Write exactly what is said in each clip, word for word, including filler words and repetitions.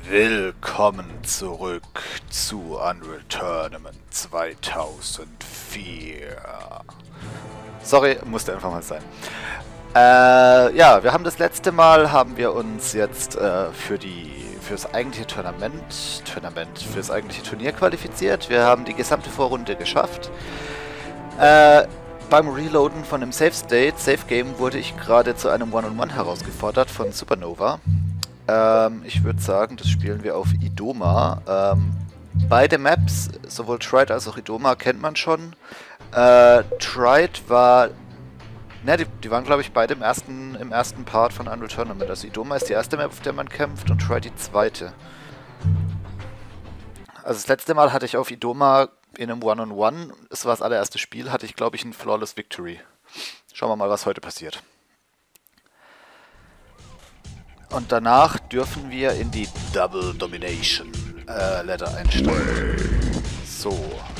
Willkommen zurück zu Unreal Tournament zweitausendvier. Sorry, musste einfach mal sein. Äh, ja, wir haben das letzte Mal, haben wir uns jetzt äh, für die fürs eigentliche Tournament, Tournament, fürs eigentliche Turnier qualifiziert. Wir haben die gesamte Vorrunde geschafft. Äh, beim Reloaden von dem Save State, Save Game, wurde ich gerade zu einem One-on-One herausgefordert von Supernova. Ähm, ich würde sagen, das spielen wir auf Idoma. Ähm, beide Maps, sowohl Tried als auch Idoma, kennt man schon. Äh, Tried war... Ne, die, die waren, glaube ich, beide im ersten, im ersten Part von Unreal Tournament. Also Idoma ist die erste Map, auf der man kämpft, und Tried die zweite. Also das letzte Mal hatte ich auf Idoma in einem One-on-One, es war das allererste Spiel, hatte ich, glaube ich, ein Flawless Victory. Schauen wir mal, was heute passiert. Und danach dürfen wir in die Double Domination äh, Ladder einsteigen. So.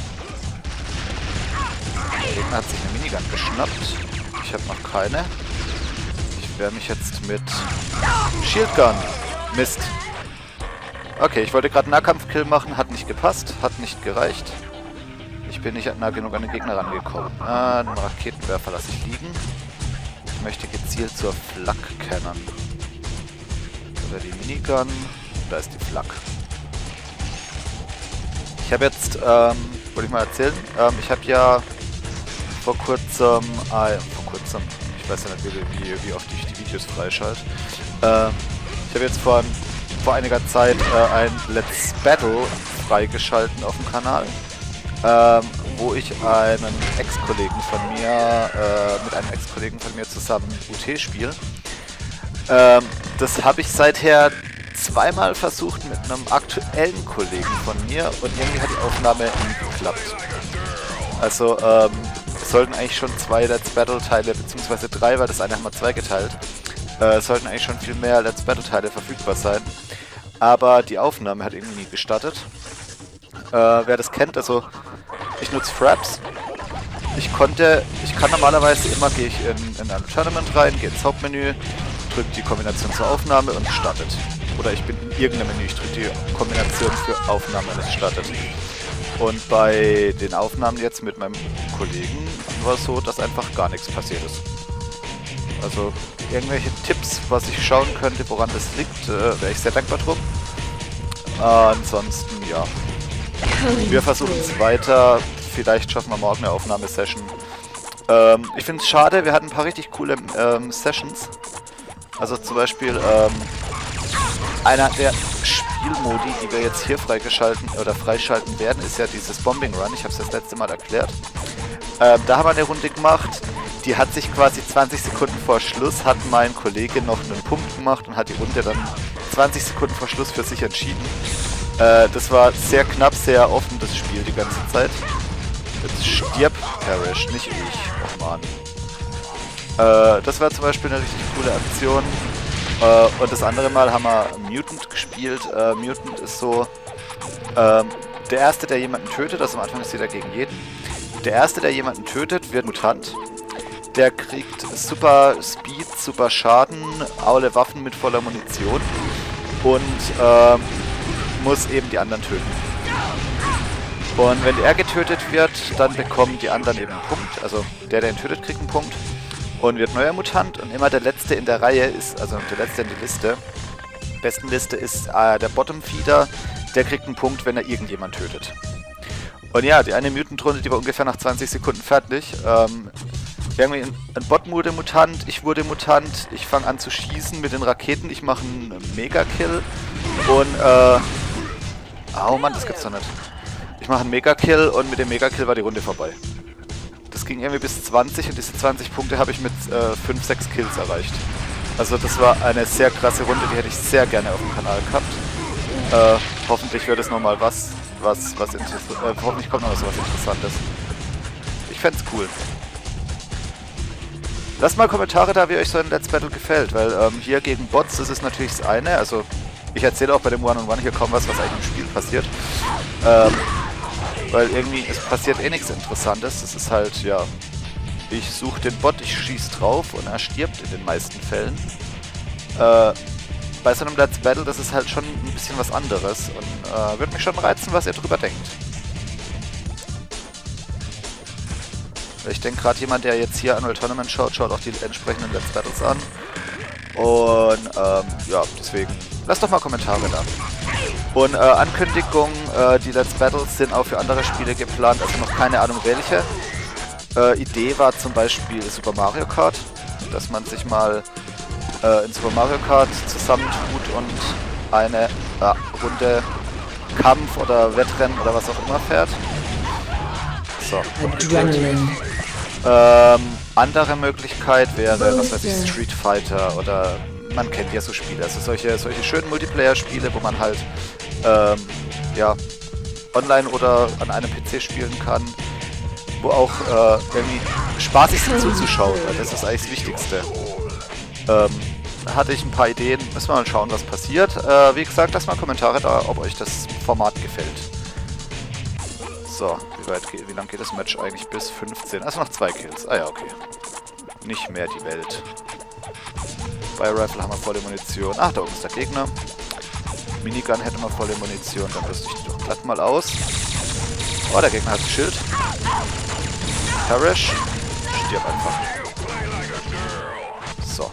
Der Gegner hat sich eine Minigun geschnappt. Ich habe noch keine. Ich wehre mich jetzt mit Shieldgun. Mist. Okay, ich wollte gerade einen Nahkampfkill machen, hat nicht gepasst, hat nicht gereicht. Ich bin nicht nah genug an den Gegner rangekommen. Ah, den Raketenwerfer lasse ich liegen. Ich möchte gezielt zur Flak kennen. Oder die Minigun. Da ist die Flak. Ich habe jetzt, ähm, wollte ich mal erzählen, ähm, ich habe ja vor kurzem, ah, vor kurzem, ich weiß ja nicht, wie, wie, wie oft ich die Videos freischalte. Äh, ich habe jetzt vor, vor einiger Zeit äh, ein Let's Battle freigeschalten auf dem Kanal, ähm, wo ich einen Ex-Kollegen von mir, äh, mit einem Ex-Kollegen von mir zusammen U T spiele. Ähm, das habe ich seither zweimal versucht mit einem aktuellen Kollegen von mir und irgendwie hat die Aufnahme nie geklappt. Also, ähm, es sollten eigentlich schon zwei Let's Battle Teile, beziehungsweise drei, weil das eine haben wir zwei geteilt, äh, es sollten eigentlich schon viel mehr Let's Battle Teile verfügbar sein. Aber die Aufnahme hat irgendwie nie gestartet. Äh, wer das kennt, also ich nutze Fraps. Ich konnte, ich kann normalerweise immer, gehe ich in, in ein Tournament rein, gehe ins Hauptmenü, drücke die Kombination zur Aufnahme und es startet. Oder ich bin in irgendeinem Menü, ich drücke die Kombination für Aufnahme und es startet. Und bei den Aufnahmen jetzt mit meinem Kollegen war es so, dass einfach gar nichts passiert ist. Also irgendwelche Tipps, was ich schauen könnte, woran das liegt, äh, wäre ich sehr dankbar drum. Äh, ansonsten, ja. Wir versuchen es weiter. Vielleicht schaffen wir morgen eine Aufnahmesession. Ähm, ich finde es schade, wir hatten ein paar richtig coole ähm, Sessions. Also zum Beispiel ähm, einer der Spielmodi, die wir jetzt hier freigeschalten oder freischalten werden, ist ja dieses Bombing Run. Ich habe es das letzte Mal erklärt. Ähm, da haben wir eine Runde gemacht. Die hat sich quasi zwanzig Sekunden vor Schluss, hat mein Kollege noch einen Punkt gemacht und hat die Runde dann zwanzig Sekunden vor Schluss für sich entschieden. Äh, das war sehr knapp, sehr offen, das Spiel die ganze Zeit. Jetzt stirb Parrish, nicht ich. Oh Mann. Äh, das war zum Beispiel eine richtig coole Aktion. Äh, und das andere Mal haben wir Mutant gespielt. Äh, Mutant ist so ähm, der Erste, der jemanden tötet. Also am Anfang ist jeder gegen jeden. Der Erste, der jemanden tötet, wird Mutant. Der kriegt super Speed, super Schaden, alle Waffen mit voller Munition. Und äh, muss eben die anderen töten. Und wenn er getötet wird, dann bekommen die anderen eben einen Punkt. Also der, der ihn tötet, kriegt einen Punkt. Und wird neuer Mutant. Und immer der Letzte in der Reihe ist, also der Letzte in der Liste, besten Liste ist äh, der Bottom Feeder. Der kriegt einen Punkt, wenn er irgendjemand tötet. Und ja, die eine Mutant-Runde, die war ungefähr nach zwanzig Sekunden fertig. Ähm, irgendwie ein, ein Bot wurde Mutant, ich wurde Mutant. Ich fange an zu schießen mit den Raketen. Ich mache einen Mega-Kill. Und, äh... Oh Mann, das gibt's doch nicht. Ich mache einen Mega-Kill und mit dem Mega-Kill war die Runde vorbei. Das ging irgendwie bis zwanzig und diese zwanzig Punkte habe ich mit äh, fünf, sechs Kills erreicht. Also das war eine sehr krasse Runde, die hätte ich sehr gerne auf dem Kanal gehabt. Äh, hoffentlich wird es nochmal was, was, was interessant, äh, hoffentlich kommt noch was Interessantes. Ich fände es cool. Lasst mal Kommentare da, wie euch so ein Let's Battle gefällt, weil ähm, hier gegen Bots ist es natürlich das eine, also ich erzähle auch bei dem One-on-One hier kaum was, was eigentlich im Spiel passiert. Ähm, weil irgendwie, es passiert eh nichts Interessantes. Es ist halt, ja, ich suche den Bot, ich schieße drauf und er stirbt in den meisten Fällen. Äh, bei so einem Let's Battle, das ist halt schon ein bisschen was anderes und äh, würde mich schon reizen, was ihr drüber denkt. Ich denke gerade, jemand, der jetzt hier Annual Tournament schaut, schaut auch die entsprechenden Let's Battles an. Und ähm, ja, deswegen lasst doch mal Kommentare da. Und äh, Ankündigungen, äh, die Let's Battles sind auch für andere Spiele geplant, also noch keine Ahnung welche. Äh, Idee war zum Beispiel Super Mario Kart, dass man sich mal äh, in Super Mario Kart zusammentut und eine äh, Runde Kampf oder Wettrennen oder was auch immer fährt. So. Adrenaline. Ähm, andere Möglichkeit wäre, was weiß ich, Street Fighter oder man kennt ja so Spiele, also solche, solche schönen Multiplayer-Spiele, wo man halt ähm, ja, online oder an einem P C spielen kann, wo auch äh, irgendwie spaßig sind zuzuschauen, weil das ist eigentlich das Wichtigste. Ähm, da hatte ich ein paar Ideen, müssen wir mal schauen, was passiert. Äh, wie gesagt, lasst mal Kommentare da, ob euch das Format gefällt. So, wie weit geht, wie lang geht das Match eigentlich? Bis fünfzehn. Also noch zwei Kills. Ah ja, okay. Nicht mehr die Welt. Bei Rifle haben wir volle Munition. Ach, da oben ist der Gegner. Minigun hätten wir volle Munition. Dann rüste ich die doch glatt mal aus. Oh, der Gegner hat ein Schild. Perish. Stirb einfach. So.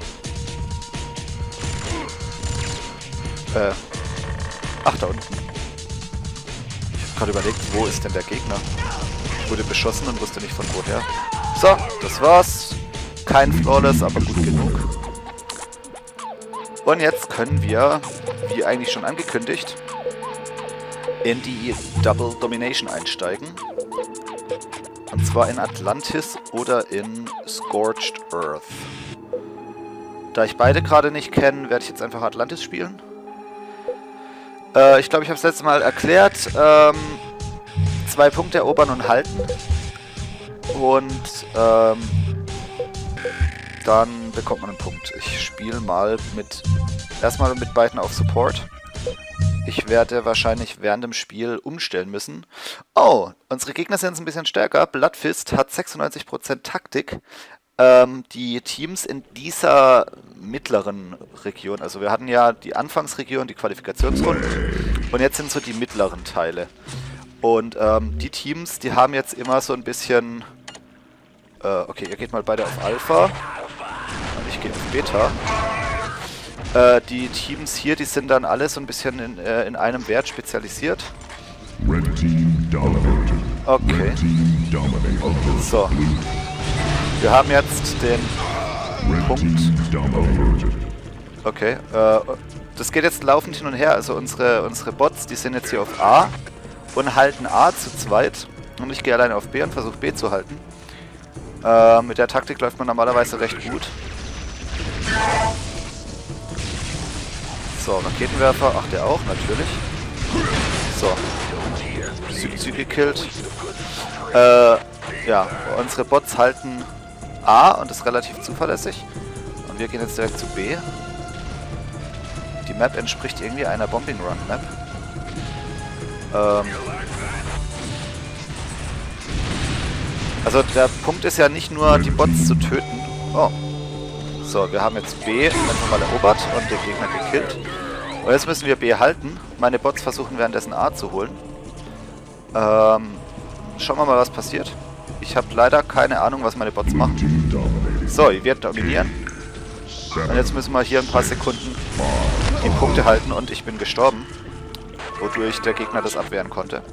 Äh. Ach, da unten. Ich habe gerade überlegt, wo ist denn der Gegner? Ich wurde beschossen und wusste nicht von woher. So, das war's. Kein Flawless, aber gut genug. Und jetzt können wir, wie eigentlich schon angekündigt, in die Double Domination einsteigen. Und zwar in Atlantis oder in Scorched Earth. Da ich beide gerade nicht kenne, werde ich jetzt einfach Atlantis spielen. Äh, ich glaube, ich habe es letztes Mal erklärt. Ähm, zwei Punkte erobern und halten. Und ähm, dann bekommt man einen Punkt. Ich spiele mal mit erstmal mit beiden auf Support. Ich werde wahrscheinlich während dem Spiel umstellen müssen. Oh, unsere Gegner sind jetzt ein bisschen stärker. Bloodfist hat sechsundneunzig Prozent Taktik. Ähm, die Teams in dieser mittleren Region, also wir hatten ja die Anfangsregion, die Qualifikationsrunden und jetzt sind so die mittleren Teile. Und ähm, die Teams, die haben jetzt immer so ein bisschen... Äh, okay, ihr geht mal beide auf Alpha. Ich gehe auf Beta. Äh, die Teams hier, die sind dann alle so ein bisschen in, äh, in einem Wert spezialisiert. Okay. So. Wir haben jetzt den Punkt. Okay. Äh, das geht jetzt laufend hin und her. Also unsere, unsere Bots, die sind jetzt hier auf A und halten A zu zweit. Und ich gehe alleine auf B und versuche B zu halten. Äh, mit der Taktik läuft man normalerweise recht gut. So, Raketenwerfer. Ach, der auch, natürlich. So. Süd gekillt. Äh, ja, unsere Bots halten A und ist relativ zuverlässig. Und wir gehen jetzt direkt zu B. Die Map entspricht irgendwie einer Bombing Run Map. Ähm. Also der Punkt ist ja nicht nur die Bots zu töten. Oh. So, wir haben jetzt B einfach mal erobert und den Gegner gekillt. Und jetzt müssen wir B halten. Meine Bots versuchen währenddessen A zu holen. Ähm, schauen wir mal, was passiert. Ich habe leider keine Ahnung, was meine Bots machen. So, ihr werdet dominieren. Und jetzt müssen wir hier ein paar Sekunden die Punkte halten und ich bin gestorben. Wodurch der Gegner das abwehren konnte.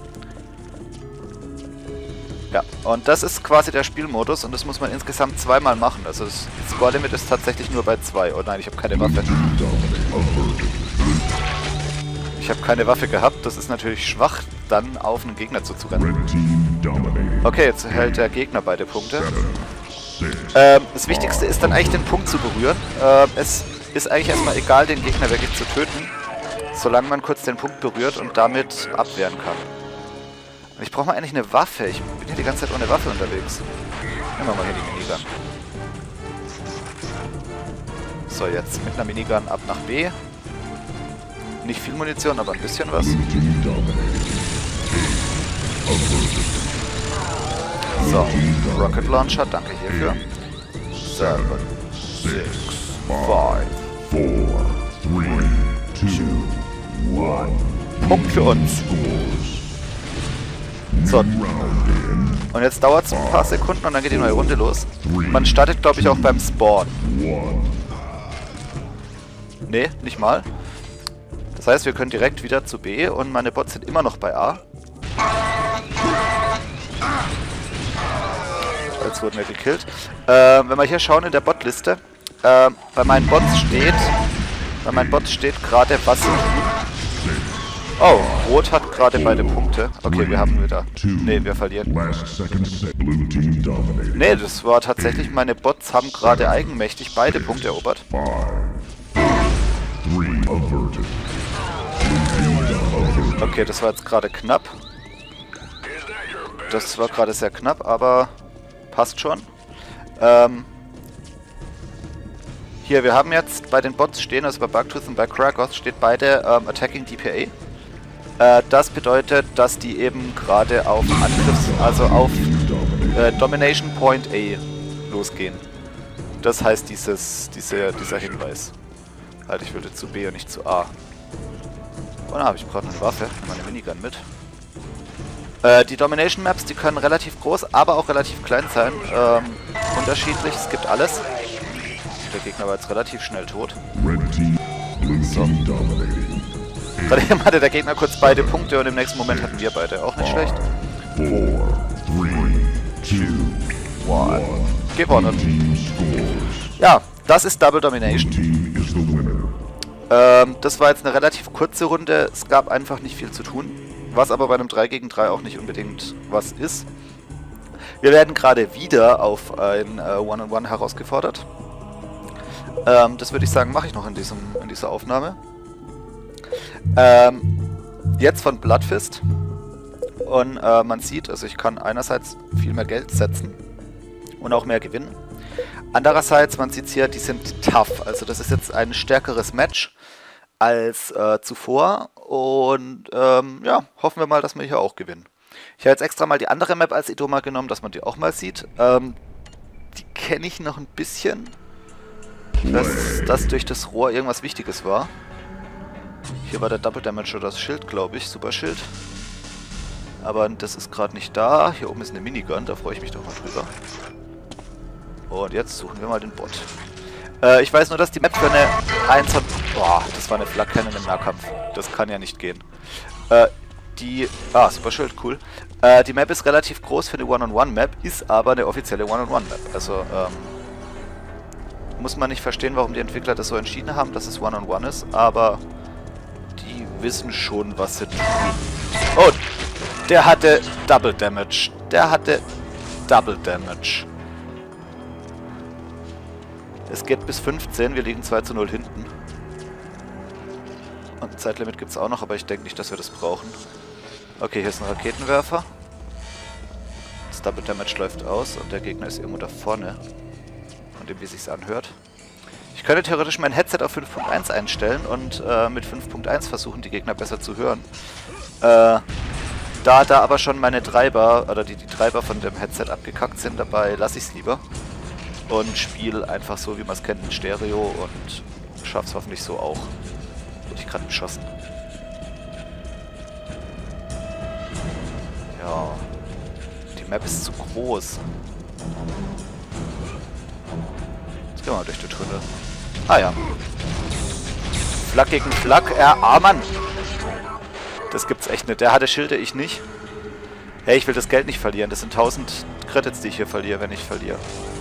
Ja, und das ist quasi der Spielmodus und das muss man insgesamt zweimal machen. Also das Score-Limit ist tatsächlich nur bei zwei. Oh nein, ich habe keine Waffe. Ich habe keine Waffe gehabt, das ist natürlich schwach, dann auf einen Gegner zuzurennen. Okay, jetzt hält der Gegner beide Punkte. Ähm, das Wichtigste ist dann eigentlich den Punkt zu berühren. Ähm, es ist eigentlich erstmal egal, den Gegner wirklich zu töten, solange man kurz den Punkt berührt und damit abwehren kann. Und ich brauche mal eigentlich eine Waffe. Ich bin hier die ganze Zeit ohne Waffe unterwegs. Nehmen wir mal hier die Minigun. So, jetzt mit einer Minigun ab nach B. Nicht viel Munition, aber ein bisschen was. So, Rocket Launcher, danke hierfür. seven, six, five, four, Punkt für uns. So. Und jetzt dauert es ein paar Sekunden und dann geht die neue Runde los. Man startet, glaube ich, auch beim Spawn. Ne, nicht mal. Das heißt, wir können direkt wieder zu B und meine Bots sind immer noch bei A. Jetzt wurden wir gekillt. Äh, wenn wir hier schauen in der Botliste, äh, bei meinen Bots steht, bei meinen Bots steht gerade, was sie tun. Oh, Rot hat gerade beide Punkte. Okay, wir haben wieder. Ne, wir verlieren. Ne, das war tatsächlich, meine Bots haben gerade eigenmächtig beide Punkte erobert. Okay, das war jetzt gerade knapp. Das war gerade sehr knapp, aber passt schon. Ähm, hier, wir haben jetzt bei den Bots stehen, also bei Bugtooth und bei Krakoth steht beide ähm, Attacking D P A. Äh, das bedeutet, dass die eben gerade auf Angriffs-, also auf äh, Domination Point A losgehen. Das heißt dieses, diese, dieser Hinweis. Halt, ich würde zu B und nicht zu A. Und dann habe ich gerade eine Waffe, meine Minigun mit. Äh, die Domination Maps, die können relativ groß, aber auch relativ klein sein. Ähm, unterschiedlich, es gibt alles. Der Gegner war jetzt relativ schnell tot. So. Gerade eben hatte der Gegner kurz beide Punkte und im nächsten Moment hatten wir beide. Auch nicht schlecht. Gewonnen. Ja, das ist Double Domination. Ähm, das war jetzt eine relativ kurze Runde. Es gab einfach nicht viel zu tun. Was aber bei einem drei gegen drei auch nicht unbedingt was ist. Wir werden gerade wieder auf ein äh, One-on-One herausgefordert. Ähm, das würde ich sagen, mache ich noch in, diesem, in dieser Aufnahme. Ähm, jetzt von Bloodfist. Und äh, man sieht, also ich kann einerseits viel mehr Geld setzen und auch mehr gewinnen. Andererseits, man sieht hier, die sind tough. Also das ist jetzt ein stärkeres Match als äh, zuvor. Und ähm, ja, hoffen wir mal, dass wir hier auch gewinnen. Ich habe jetzt extra mal die andere Map als Idoma genommen, dass man die auch mal sieht. Ähm, die kenne ich noch ein bisschen. Ich weiß, dass durch das Rohr irgendwas Wichtiges war. Hier war der Double Damage oder das Schild, glaube ich. Super Schild. Aber das ist gerade nicht da. Hier oben ist eine Minigun, da freue ich mich doch mal drüber. Und jetzt suchen wir mal den Bot. Äh, ich weiß nur, dass die Map für eine eins und... Boah, das war eine Flak Cannon im Nahkampf. Das kann ja nicht gehen. Äh, die... Ah, Super Schild, cool. Äh, die Map ist relativ groß für eine One-on-One-Map, ist aber eine offizielle One-on-One-Map. Also, ähm... muss man nicht verstehen, warum die Entwickler das so entschieden haben, dass es One-on-One ist, aber... die wissen schon, was sie tun. Oh! Der hatte Double Damage. Der hatte Double Damage. Es geht bis fünfzehn, wir liegen zwei zu null hinten. Und Zeitlimit gibt es auch noch, aber ich denke nicht, dass wir das brauchen. Okay, hier ist ein Raketenwerfer. Das Double Damage läuft aus und der Gegner ist irgendwo da vorne. Von dem, wie es sich anhört. Ich könnte theoretisch mein Headset auf fünf Punkt eins einstellen und äh, mit fünf Punkt eins versuchen, die Gegner besser zu hören. Äh, da da aber schon meine Treiber, oder die, die Treiber von dem Headset abgekackt sind, dabei lasse ich es lieber. Und spiele einfach so, wie man es kennt, in Stereo und schaff's hoffentlich so auch. Wurde ich gerade beschossen. Ja. Die Map ist zu groß. Jetzt gehen wir mal durch den Tunnel. Ah ja. Flak gegen Flak. Ja, ah Mann. Das gibt's echt nicht. Der hatte Schilde, ich nicht. Hey, ich will das Geld nicht verlieren. Das sind tausend Credits, die ich hier verliere, wenn ich verliere.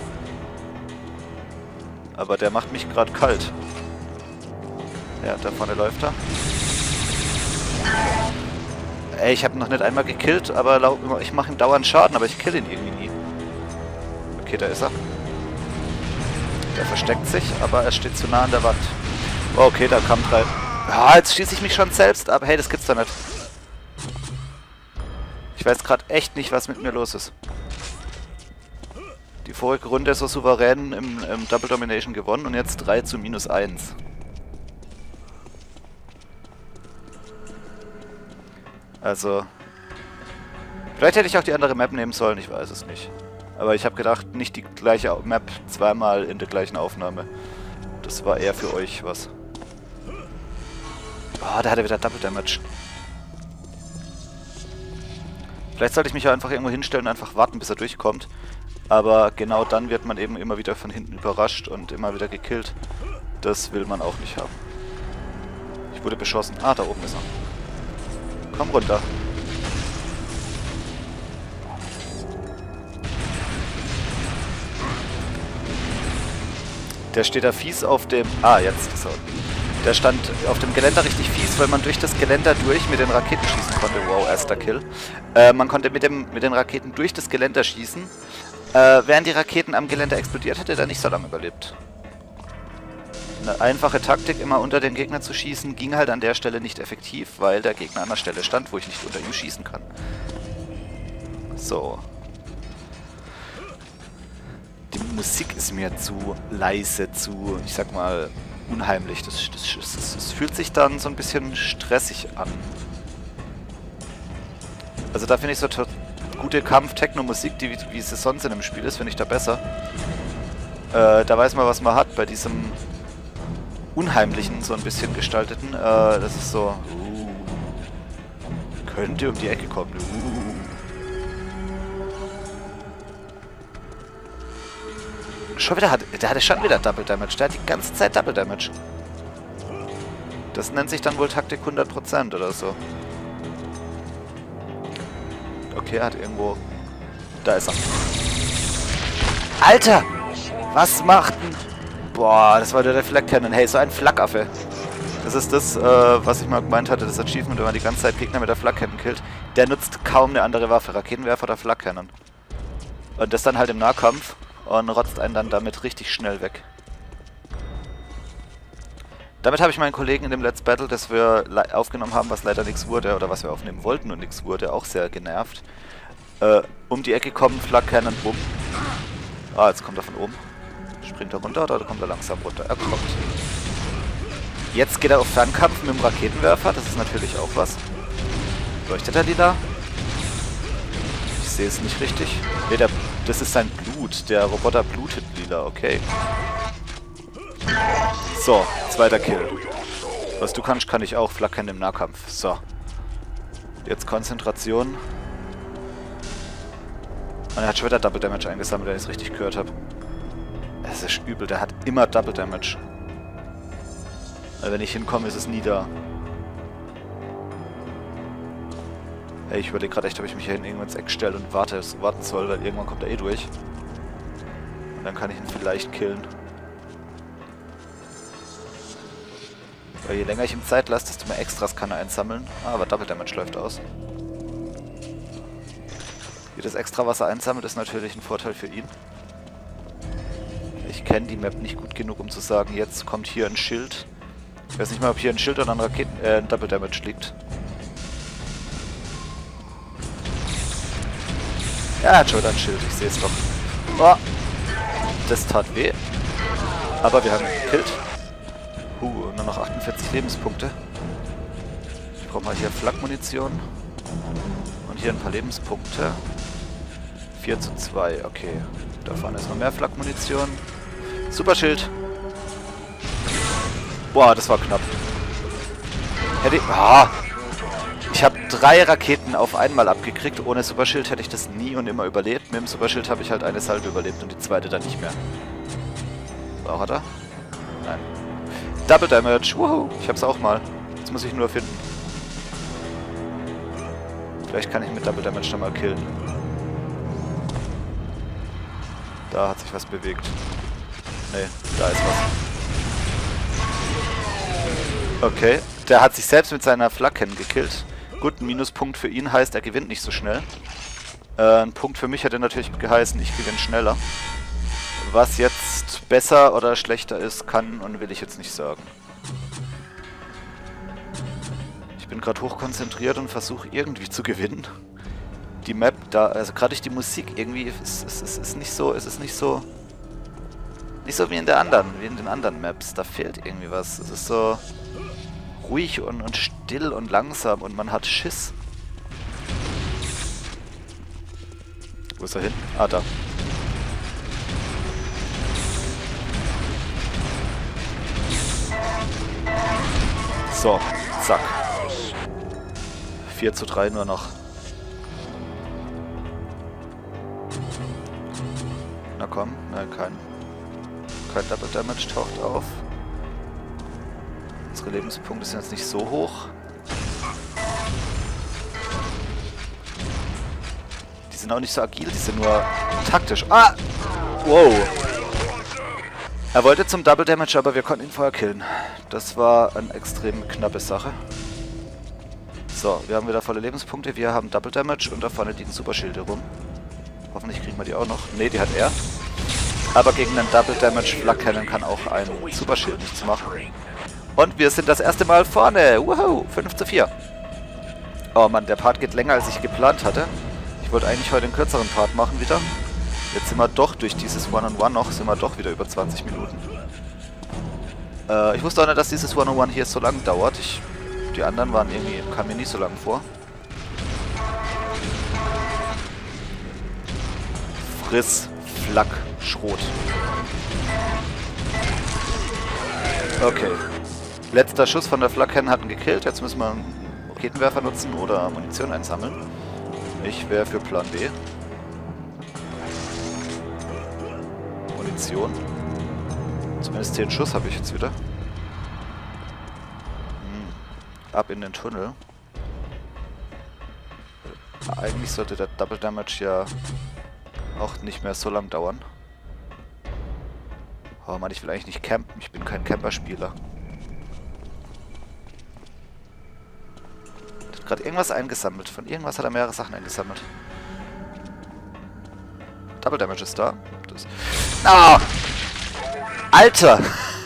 Aber der macht mich gerade kalt. Ja, da vorne läuft er. Ey, ich habe ihn noch nicht einmal gekillt, aber ich mache ihm dauernd Schaden, aber ich kill ihn irgendwie nie. Okay, da ist er. Der versteckt sich, aber er steht zu nah an der Wand. Oh, okay, da kam drei. Ah, jetzt schieße ich mich schon selbst ab. Hey, das gibt's doch nicht. Ich weiß gerade echt nicht, was mit mir los ist. Die vorige Runde so souverän im, im Double Domination gewonnen und jetzt drei zu minus eins. Also... Vielleicht hätte ich auch die andere Map nehmen sollen, ich weiß es nicht. Aber ich habe gedacht, nicht die gleiche Map zweimal in der gleichen Aufnahme. Das war eher für euch was. Oh, da hat er wieder Double Damage. Vielleicht sollte ich mich ja einfach irgendwo hinstellen und einfach warten, bis er durchkommt. Aber genau dann wird man eben immer wieder von hinten überrascht und immer wieder gekillt. Das will man auch nicht haben. Ich wurde beschossen. Ah, da oben ist er. Komm runter. Der steht da fies auf dem... Ah, jetzt ist er unten. Der stand auf dem Geländer richtig fies, weil man durch das Geländer durch mit den Raketen schießen konnte. Wow, erster Kill. Äh, man konnte mit, dem, mit den Raketen durch das Geländer schießen. Äh, wären die Raketen am Geländer explodiert, hätte er nicht so lange überlebt. Eine einfache Taktik, immer unter den Gegner zu schießen, ging halt an der Stelle nicht effektiv, weil der Gegner an der Stelle stand, wo ich nicht unter ihm schießen kann. So. Die Musik ist mir zu leise, zu, ich sag mal, unheimlich. Das, das, das, das fühlt sich dann so ein bisschen stressig an. Also da finde ich so gute Kampf-Techno-Musik, die, wie sie sonst in dem Spiel ist, finde ich da besser. Äh, da weiß man, was man hat. Bei diesem unheimlichen, so ein bisschen gestalteten, äh, das ist so... Uh, könnte um die Ecke kommen. Uh. Schon wieder hat... Der hatte schon wieder Double Damage. Der hat die ganze Zeit Double Damage. Das nennt sich dann wohl Taktik hundert Prozent oder so. Okay, er hat irgendwo... Da ist er. Alter! Was macht denn... Boah, das war der Flak Cannon. Hey, so ein Flakaffe. Das ist das, äh, was ich mal gemeint hatte, das Achievement, wenn man die ganze Zeit Gegner mit der Flak Cannon killt. Der nutzt kaum eine andere Waffe. Raketenwerfer oder Flak Cannon. Und das dann halt im Nahkampf. Und rotzt einen dann damit richtig schnell weg. Damit habe ich meinen Kollegen in dem Let's Battle, das wir aufgenommen haben, was leider nichts wurde, oder was wir aufnehmen wollten und nichts wurde, auch sehr genervt. Äh, um die Ecke kommen, Flak Cannon, bumm. Ah, jetzt kommt er von oben. Springt er runter oder kommt er langsam runter? Er kommt. Jetzt geht er auf Fernkampf mit dem Raketenwerfer, das ist natürlich auch was. Leuchtet er lila? Ich sehe es nicht richtig. Ne, der, das ist sein Blut. Der Roboter blutet lila, okay. So, zweiter Kill. Was du kannst, kann ich auch. Flackern im Nahkampf. So. Jetzt Konzentration. Und er hat schon wieder Double Damage eingesammelt, wenn ich es richtig gehört habe. Es ist übel, der hat immer Double Damage. Aber wenn ich hinkomme, ist es nie da. Hey, ich überlege gerade echt, ob ich mich hier irgendwo ins Eck stelle und warte, warten soll, weil irgendwann kommt er eh durch. Und dann kann ich ihn vielleicht killen. Weil je länger ich ihm Zeit lasse, desto mehr Extras kann er einsammeln. Ah, aber Double Damage läuft aus. Jedes Extra, was er einsammelt, ist natürlich ein Vorteil für ihn. Ich kenne die Map nicht gut genug, um zu sagen, jetzt kommt hier ein Schild. Ich weiß nicht mal, ob hier ein Schild oder ein Raketen, äh, ein Double Damage liegt. Ja, er hat schon wieder ein Schild, ich sehe es doch. Oh, das tat weh. Aber wir haben ihn gekillt. Uh, nur noch achtundvierzig Lebenspunkte. Ich brauche mal hier Flak-Munition. Und hier ein paar Lebenspunkte. vier zu zwei, okay. Da vorne ist noch mehr Flak-Munition. Super Schild. Boah, das war knapp. Hätte ich... Ah! Ich habe drei Raketen auf einmal abgekriegt. Ohne Superschild hätte ich das nie und immer überlebt. Mit dem Superschild habe ich halt eine Salve überlebt und die zweite dann nicht mehr. So, hat er? Nein. Double Damage. Wuhu. Ich hab's auch mal. Jetzt muss ich nur finden. Vielleicht kann ich mit Double Damage dann mal killen. Da hat sich was bewegt. Ne, da ist was. Okay. Der hat sich selbst mit seiner Flak gekillt. Gut, ein Minuspunkt für ihn heißt, er gewinnt nicht so schnell. Äh, ein Punkt für mich hätte natürlich geheißen, ich gewinne schneller. Was jetzt besser oder schlechter ist, kann und will ich jetzt nicht sagen. Ich bin gerade hochkonzentriert und versuche irgendwie zu gewinnen. Die Map da, also gerade durch die Musik irgendwie, ist es ist, ist nicht so, es ist nicht so, nicht so wie in der anderen, wie in den anderen Maps. Da fehlt irgendwie was. Es ist so ruhig und, und still und langsam und man hat Schiss. Wo ist er hin? Ah, da. So. Zack. vier zu drei nur noch. Na komm, nein, kein, kein Double Damage taucht auf. Unsere Lebenspunkte sind jetzt nicht so hoch. Die sind auch nicht so agil, die sind nur taktisch. Ah! Wow! Er wollte zum Double Damage, aber wir konnten ihn vorher killen. Das war eine extrem knappe Sache. So, wir haben wieder volle Lebenspunkte, wir haben Double Damage und da vorne liegen Superschilde rum. Hoffentlich kriegen wir die auch noch. Ne, die hat er. Aber gegen einen Double Damage Flak Cannon kann auch ein Superschild nichts machen. Und wir sind das erste Mal vorne. Woohoo, fünf zu vier. Oh Mann, der Part geht länger, als ich geplant hatte. Ich wollte eigentlich heute einen kürzeren Part machen wieder. Jetzt sind wir doch durch dieses One-on-One noch, sind wir doch wieder über zwanzig Minuten. Äh, ich wusste auch nicht, dass dieses One-on-One hier so lang dauert. Ich, die anderen waren irgendwie, kamen mir nicht so lang vor. Friss, Flak, Schrot. Okay. Letzter Schuss von der Flak Cannon hat ihn gekillt. Jetzt müssen wir einen Raketenwerfer nutzen oder Munition einsammeln. Ich wäre für Plan B. Munition. Zumindest zehn Schuss habe ich jetzt wieder. Hm. Ab in den Tunnel. Eigentlich sollte der Double Damage ja auch nicht mehr so lang dauern. Oh Mann, ich will eigentlich nicht campen. Ich bin kein Camper-Spieler. Hat gerade irgendwas eingesammelt. Von irgendwas hat er mehrere Sachen eingesammelt. Double Damage ist da. Das oh! Alter!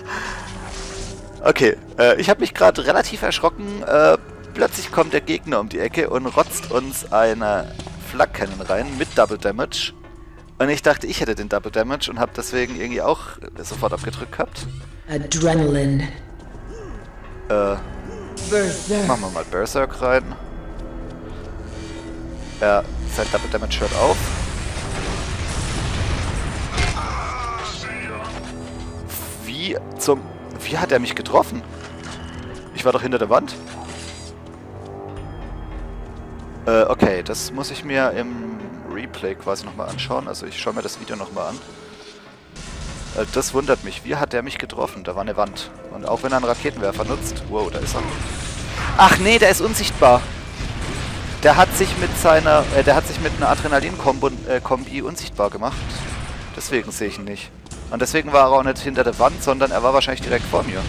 Okay, äh, ich habe mich gerade relativ erschrocken. Äh, plötzlich kommt der Gegner um die Ecke und rotzt uns eine Flak Cannon rein mit Double Damage. Und ich dachte, ich hätte den Double Damage und habe deswegen irgendwie auch sofort abgedrückt gehabt. Adrenaline. Äh, Berserk. machen wir mal Berserk rein. Ja, sein Double Damage hört auf. Wie zum... Wie hat er mich getroffen? Ich war doch hinter der Wand. Äh, okay, das muss ich mir im Replay quasi nochmal anschauen. Also ich schaue mir das Video nochmal an. Äh, das wundert mich. Wie hat der mich getroffen? Da war eine Wand. Und auch wenn er einen Raketenwerfer nutzt... Wow, da ist er. Ach nee, der ist unsichtbar. Der hat sich mit seiner... Äh, der hat sich mit einer Adrenalin-Kombi äh, unsichtbar gemacht. Deswegen sehe ich ihn nicht. Und deswegen war er auch nicht hinter der Wand, sondern er war wahrscheinlich direkt vor mir.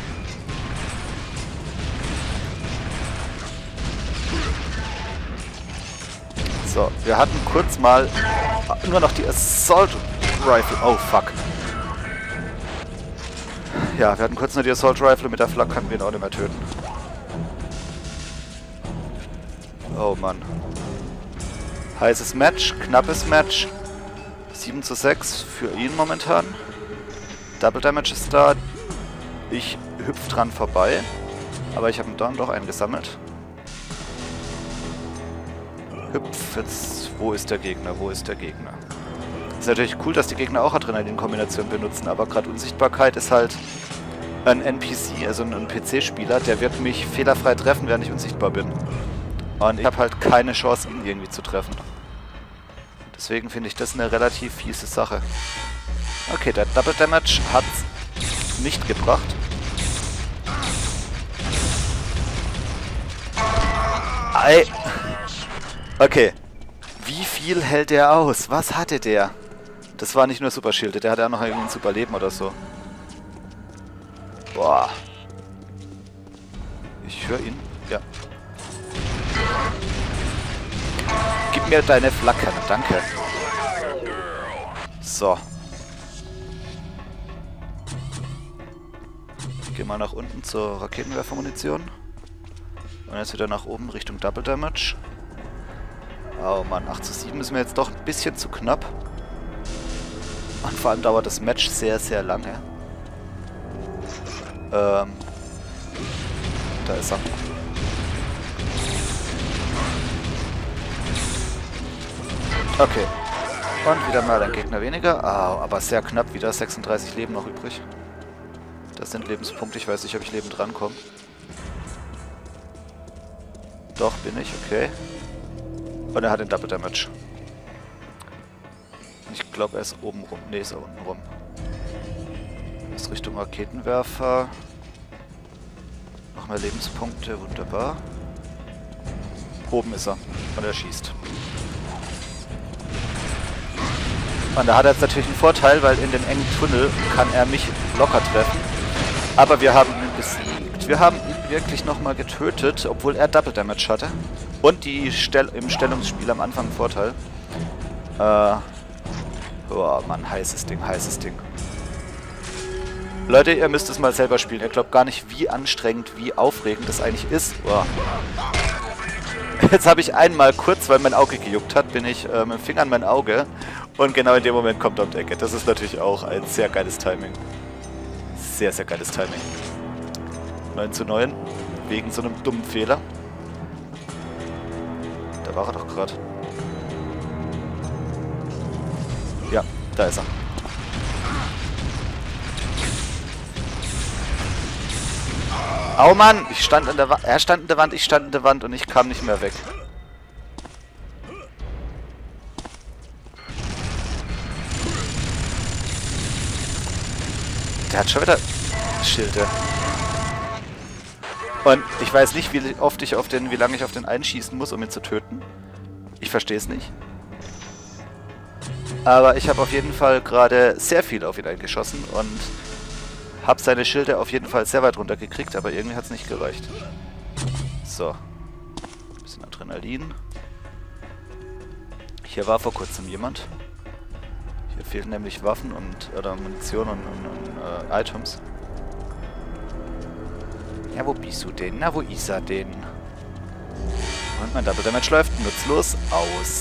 So, wir hatten kurz mal nur noch die Assault Rifle. Oh, fuck. Ja, wir hatten kurz nur die Assault Rifle. Mit der Flak konnten wir ihn auch nicht mehr töten. Oh, Mann. Heißes Match, knappes Match. sieben zu sechs für ihn momentan. Double Damage ist da. Ich hüpf dran vorbei. Aber ich habe ihn dann doch eingesammelt. Hüpf, jetzt, wo ist der Gegner, wo ist der Gegner? Ist natürlich cool, dass die Gegner auch Adrenalin-Kombinationen benutzen, aber gerade Unsichtbarkeit ist halt ein N P C, also ein P C-Spieler, der wird mich fehlerfrei treffen, während ich unsichtbar bin. Und ich habe halt keine Chance, ihn irgendwie zu treffen. Deswegen finde ich das eine relativ fiese Sache. Okay, der Double Damage hat nicht gebracht. Ei. Okay. Wie viel hält der aus? Was hatte der? Das war nicht nur Superschilde, der hatte ja noch irgendwie ein Superleben oder so. Boah. Ich höre ihn. Ja. Gib mir deine Flak Cannon, danke. So. Ich gehe mal nach unten zur Raketenwerfermunition. Und jetzt wieder nach oben Richtung Double Damage. Oh Mann, acht zu sieben ist mir jetzt doch ein bisschen zu knapp. Und vor allem dauert das Match sehr, sehr lange. Ähm. Da ist er. Okay. Und wieder mal ein Gegner weniger. Ah, aber sehr knapp wieder. sechsunddreißig Leben noch übrig. Das sind Lebenspunkte. Ich weiß nicht, ob ich lebend rankomme. Doch, bin ich, okay. Und er hat den Double Damage. Ich glaube, er ist oben rum. Ne, ist er unten rum. Ist Richtung Raketenwerfer. Noch mehr Lebenspunkte, wunderbar. Oben ist er. Und er schießt. Und da hat er jetzt natürlich einen Vorteil, weil in dem engen Tunnel kann er mich locker treffen. Aber wir haben ihn besiegt. Wir haben ihn wirklich nochmal getötet, obwohl er Double Damage hatte. Und die Stell im Stellungsspiel am Anfang einen Vorteil. Äh... Oh Mann, heißes Ding, heißes Ding. Leute, ihr müsst es mal selber spielen. Ihr glaubt gar nicht, wie anstrengend, wie aufregend das eigentlich ist. Oh. Jetzt habe ich einmal kurz, weil mein Auge gejuckt hat, bin ich äh, mit dem Finger an mein Auge. Und genau in dem Moment kommt er um die Ecke. Das ist natürlich auch ein sehr geiles Timing. Sehr, sehr geiles Timing. neun zu neun. Wegen so einem dummen Fehler. Da war er doch gerade. Ja, da ist er. Au Mann! Ich stand an der Wand. Er stand in der Wand, ich stand in der Wand und ich kam nicht mehr weg. Der hat schon wieder Schilde. Und ich weiß nicht, wie oft ich auf den, wie lange ich auf den einschießen muss, um ihn zu töten. Ich verstehe es nicht. Aber ich habe auf jeden Fall gerade sehr viel auf ihn eingeschossen und habe seine Schilde auf jeden Fall sehr weit runtergekriegt, aber irgendwie hat es nicht gereicht. So. Bisschen Adrenalin. Hier war vor kurzem jemand. Hier fehlen nämlich Waffen und oder Munition und, und, und äh, Items. Ja, wo bist du denn? Na, wo ist er denn? Und mein Double Damage läuft nutzlos aus.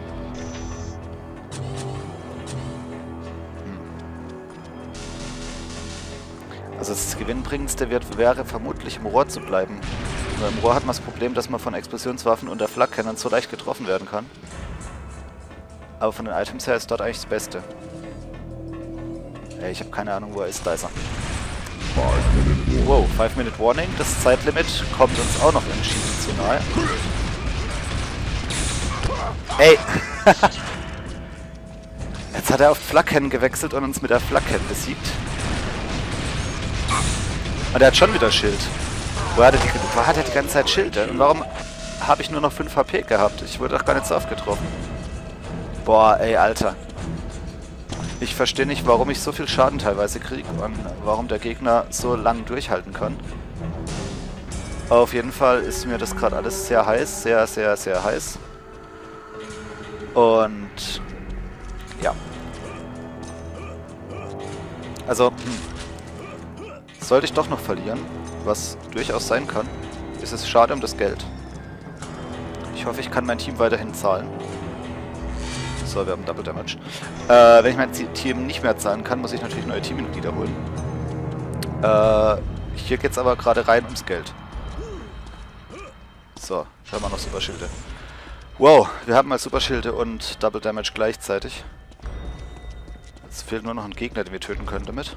Also das Gewinnbringendste wird, wäre vermutlich im Rohr zu bleiben. Weil im Rohr hat man das Problem, dass man von Explosionswaffen und der Flak-Cannon so leicht getroffen werden kann. Aber von den Items her ist dort eigentlich das Beste. Ey, ich habe keine Ahnung, wo er ist. Da ist er. Wow, five minute Warning. Das Zeitlimit kommt uns auch noch entschieden zu nahe. Ey! Jetzt hat er auf Flak-Cannon gewechselt und uns mit der Flak-Cannon besiegt. Und er hat schon wieder Schild. Wo hat er die, wo hat er die ganze Zeit Schilde? Und warum habe ich nur noch fünf H P gehabt? Ich wurde doch gar nicht so oft getroffen. Boah, ey, Alter. Ich verstehe nicht, warum ich so viel Schaden teilweise kriege und warum der Gegner so lang durchhalten kann. Auf jeden Fall ist mir das gerade alles sehr heiß. Sehr, sehr, sehr heiß. Und... ja. Also... Hm. Sollte ich doch noch verlieren, was durchaus sein kann, ist es schade um das Geld. Ich hoffe, ich kann mein Team weiterhin zahlen. So, wir haben Double Damage. Äh, wenn ich mein Team nicht mehr zahlen kann, muss ich natürlich neue Teammitglieder holen. Äh, hier geht es aber gerade rein ums Geld. So, hier haben wir noch Superschilde. Wow, wir haben mal Superschilde und Double Damage gleichzeitig. Jetzt fehlt nur noch ein Gegner, den wir töten können damit.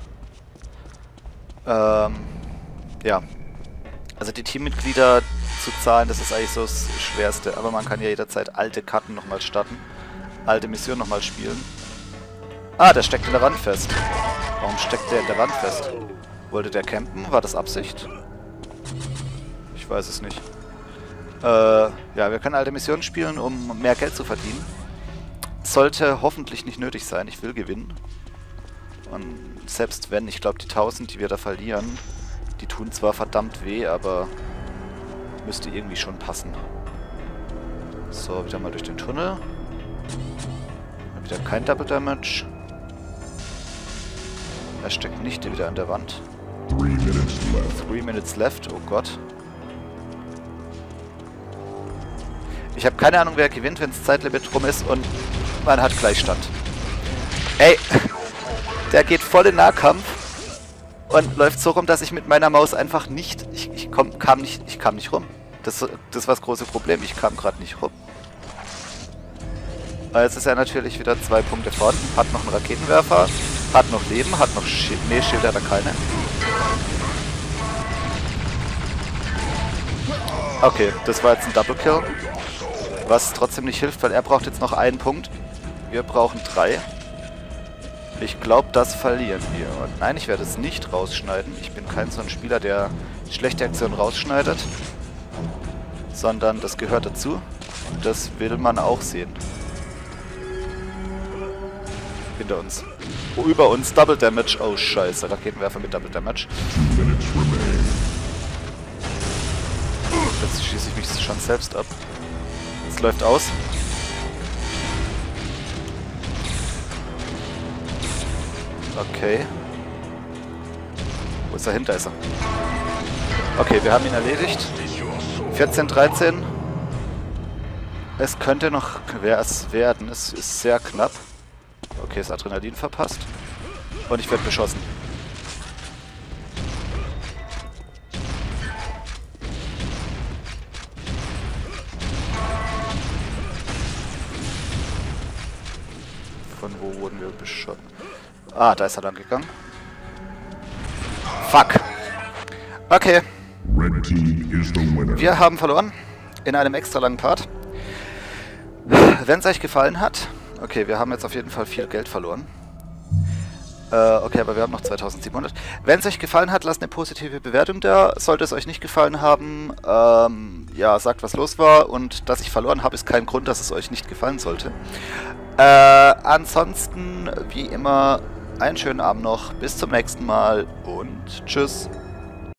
Ähm, ja. Also die Teammitglieder zu zahlen, das ist eigentlich so das Schwerste. Aber man kann ja jederzeit alte Karten nochmal starten. Alte Missionen nochmal spielen. Ah, der steckt in der Wand fest. Warum steckt der in der Wand fest? Wollte der campen? War das Absicht? Ich weiß es nicht. Äh, ja, wir können alte Missionen spielen, um mehr Geld zu verdienen. Sollte hoffentlich nicht nötig sein. Ich will gewinnen. Und selbst wenn, ich glaube die tausend, die wir da verlieren, die tun zwar verdammt weh, aber müsste irgendwie schon passen. So, wieder mal durch den Tunnel. Wieder kein Double Damage. Er steckt nicht wieder an der Wand. Three minutes left. Three minutes left, oh Gott. Ich habe keine Ahnung, wer gewinnt, wenn das Zeitlimit rum ist und man hat Gleichstand. Ey! Der geht voll in Nahkampf und läuft so rum, dass ich mit meiner Maus einfach nicht... Ich, ich, komm, kam, nicht, ich kam nicht rum. Das, das war das große Problem. Ich kam gerade nicht rum. Jetzt ist er natürlich wieder zwei Punkte vorne. Hat noch einen Raketenwerfer. Hat noch Leben. Hat noch Schild. Nee, Schild hat er keine. Okay, das war jetzt ein Double Kill. Was trotzdem nicht hilft, weil er braucht jetzt noch einen Punkt. Wir brauchen drei. Ich glaube, das verlieren wir. Und nein, ich werde es nicht rausschneiden. Ich bin kein so ein Spieler, der schlechte Aktionen rausschneidet. Sondern das gehört dazu. Das will man auch sehen. Hinter uns. Oh, über uns. Double Damage. Oh, scheiße. Raketenwerfer mit Double Damage. Jetzt schieße ich mich schon selbst ab. Es läuft aus. Okay. Wo ist er hin? Da ist er. Okay, wir haben ihn erledigt. vierzehn, dreizehn. Es könnte noch es werden. Es ist sehr knapp. Okay, das Adrenalin verpasst. Und ich werde beschossen. Von wo wurden wir beschossen? Ah, da ist er lang gegangen. Fuck. Okay. Wir haben verloren. In einem extra langen Part. Wenn es euch gefallen hat... Okay, wir haben jetzt auf jeden Fall viel Geld verloren. Äh, okay, aber wir haben noch zweitausendsiebenhundert. Wenn es euch gefallen hat, lasst eine positive Bewertung da. Sollte es euch nicht gefallen haben, ähm, ja, sagt, was los war. Und dass ich verloren habe, ist kein Grund, dass es euch nicht gefallen sollte. Äh, ansonsten, wie immer, einen schönen Abend noch. Bis zum nächsten Mal und tschüss.